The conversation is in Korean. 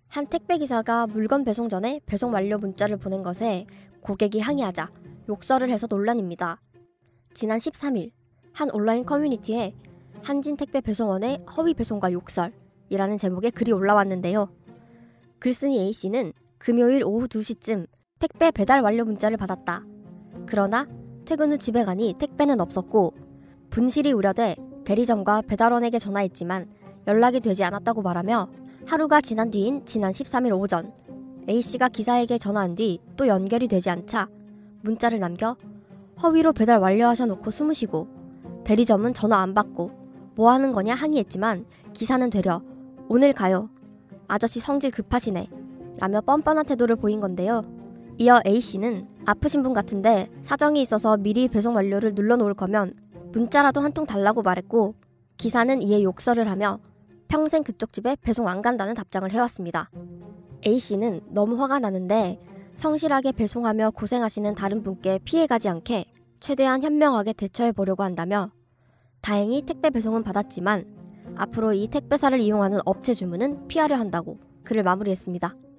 한 택배기사가 물건 배송 전에 배송 완료 문자를 보낸 것에 고객이 항의하자 욕설을 해서 논란입니다. 지난 13일 한 온라인 커뮤니티에 한진택배 배송원의 허위 배송과 욕설이라는 제목의 글이 올라왔는데요. 글쓴이 A씨는 금요일 오후 2시쯤 택배 배달 완료 문자를 받았다. 그러나 퇴근 후 집에 가니 택배는 없었고 분실이 우려돼 대리점과 배달원에게 전화했지만 연락이 되지 않았다고 말하며 하루가 지난 뒤인 지난 13일 오전 A씨가 기사에게 전화한 뒤 또 연결이 되지 않자 문자를 남겨 허위로 배달 완료하셔놓고 숨으시고 대리점은 전화 안 받고 뭐 하는 거냐 항의했지만 기사는 되려 오늘 가요. 아저씨 성질 급하시네. 라며 뻔뻔한 태도를 보인 건데요. 이어 A씨는 아프신 분 같은데 사정이 있어서 미리 배송 완료를 눌러놓을 거면 문자라도 한 통 달라고 말했고 기사는 이에 욕설을 하며 평생 그쪽 집에 배송 안 간다는 답장을 해왔습니다. A씨는 너무 화가 나는데 성실하게 배송하며 고생하시는 다른 분께 피해가지 않게 최대한 현명하게 대처해보려고 한다며 다행히 택배 배송은 받았지만 앞으로 이 택배사를 이용하는 업체 주문은 피하려 한다고 글을 마무리했습니다.